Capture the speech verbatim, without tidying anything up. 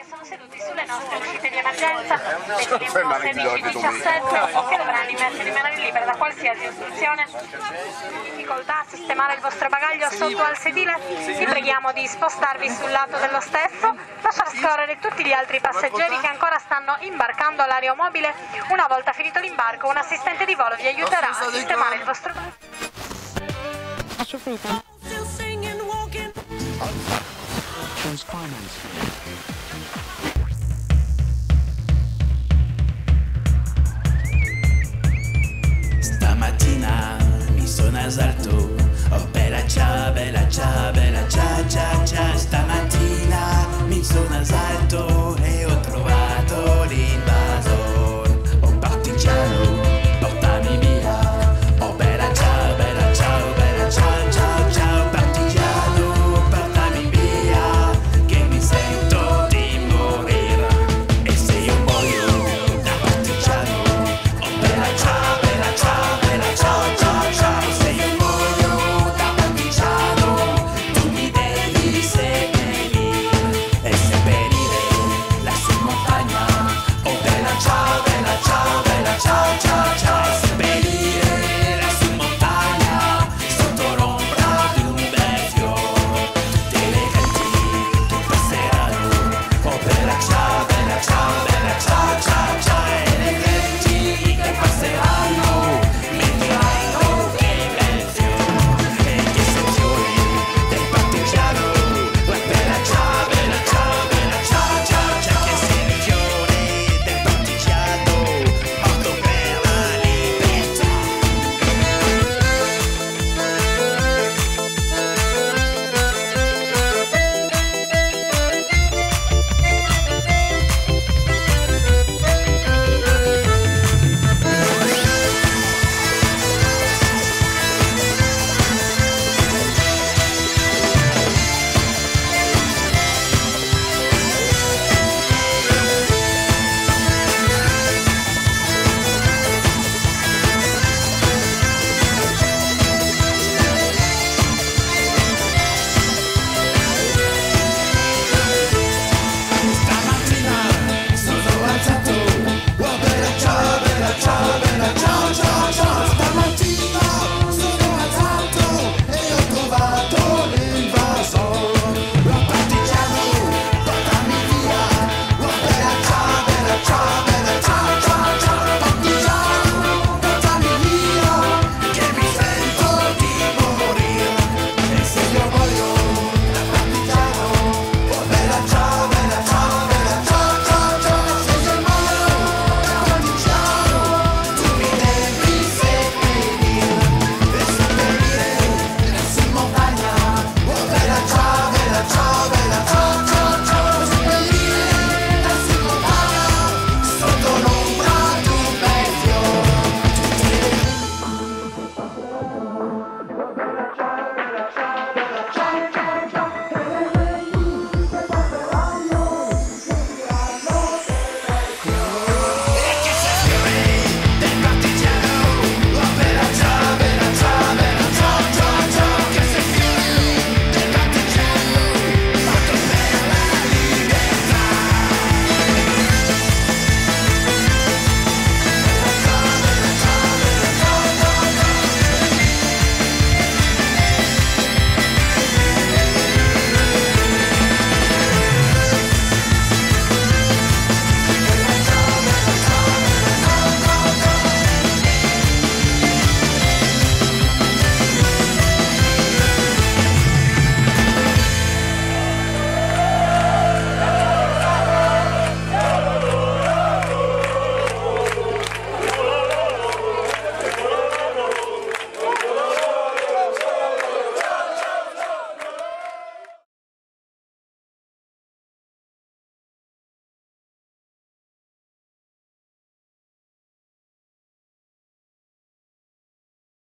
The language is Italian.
sono seduti sulle nostre uscite di emergenza, ventiduemila sedici diciassette, che dovranno immersi rimanere libere da qualsiasi ostruzione. Difficoltà a sistemare il vostro bagaglio sotto al sedile? Vi preghiamo di spostarvi sul lato dello stesso, lasciar scorrere tutti gli altri passeggeri che ancora stanno imbarcando all'aeromobile. Una volta finito l'imbarco, un assistente di volo vi aiuterà a sistemare il vostro bagaglio. Transfinance.